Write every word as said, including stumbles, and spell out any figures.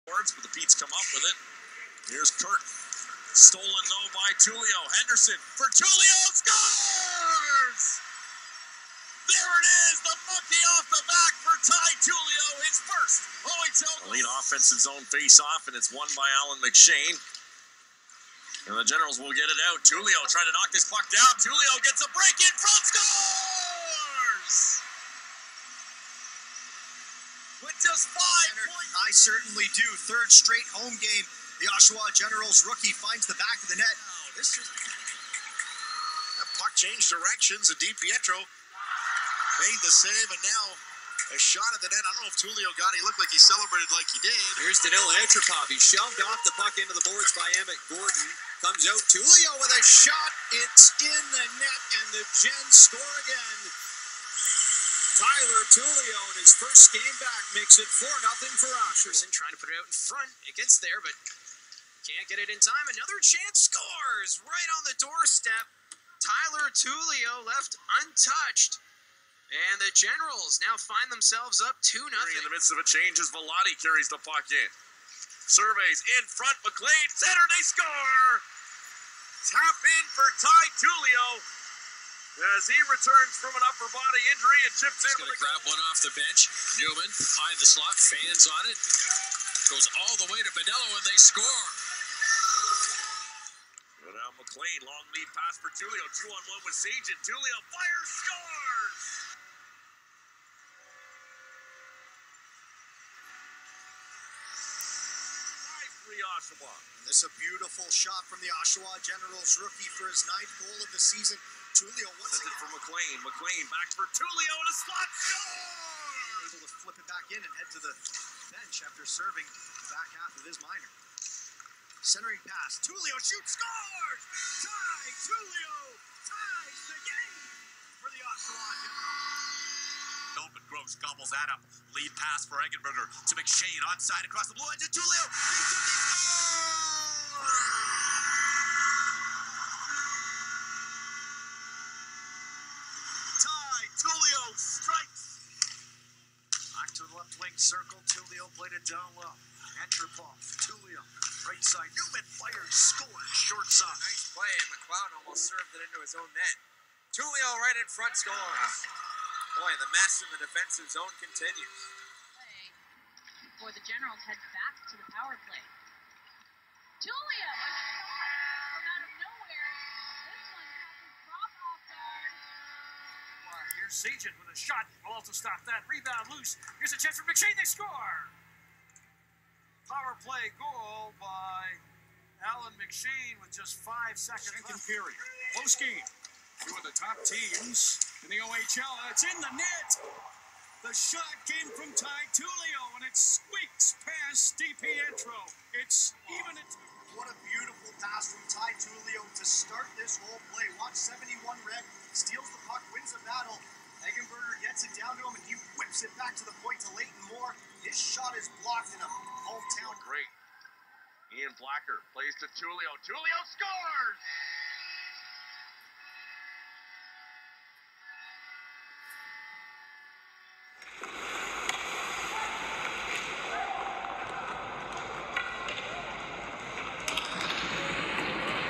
But the Pete's come up with it. Here's Kurt. Stolen though by Tullio. Henderson for Tullio. Scores! There it is. The monkey off the back for Ty Tullio. His first O H L. Elite offensive zone face-off, and it's won by Alan McShane. And the Generals will get it out. Tullio trying to knock this puck down. Tullio gets a break in front. Scores! With just five points. I certainly do. Third straight home game. The Oshawa Generals rookie finds the back of the net. Oh, this is... The puck changed directions. And DiPietro made the save, and now a shot at the net. I don't know if Tullio got it. He looked like he celebrated like he did. Here's Danil Antropov. He shoved off the puck into the boards by Emmett Gordon. Comes out. Tullio with a shot. It's in the net, and the Gens score again. Tyler Tullio in his first game back makes it four nothing for Oshawa. Trying to put it out in front. It gets there, but can't get it in time. Another chance, scores right on the doorstep. Tyler Tullio left untouched. And the Generals now find themselves up two nothing. In the midst of a change as Velati carries the puck in. Surveys in front. McLean center. They score. Tap in for Ty Tullio as he returns from an upper body injury and chips in. He's going to grab one off the bench. Newman behind the slot, fans on it. Goes all the way to Bedello, and they score. And now McLean, long lead pass for Tullio. Two on one with Sage, and Tullio fires, scores! five three Oshawa. And this is a beautiful shot from the Oshawa Generals rookie for his ninth goal of the season. Tullio once again. It for McLean. McLean back for Tullio, and a slot score! Able to flip it back in and head to the bench after serving the back half of his minor. Centering pass. Tullio shoots, scores! Ty Tullio ties the game for the Oshawa Generals. Open, Gross gobbles that up. Lead pass for Eggenberger to McShane onside across the blue edge to Tullio. He took it. Ty Tullio strikes. Back to the left wing circle. Tullio played it down well. Antropov, Tullio, right side. Newman fires, scores, short side. Nice play, and McLeod almost served it into his own net. Tullio right in front scores. Boy, the mess in the defensive zone continues. Play before the Generals head back to the power play. Tullio, a shot from out of nowhere. This one has to drop off guard. Well, here's Sajin with a shot. Will also stop that. Rebound loose. Here's a chance for McShane. They score. Power play goal by Alan McShane with just five seconds Second left. period. Close game. Two of the top teams in the O H L. It's in the net. The shot came from Ty Tullio, and it squeaks past DiPietro. It's even at two. What a beautiful pass from Ty Tullio to start this whole play. Watch seventy-one red, steals the puck, wins the battle. Eggenberger gets it down to him, and he whips it back to the point to Leighton Moore. His shot is blocked in a hometown. Great. Ian Blacker plays to Tullio. Tullio scores!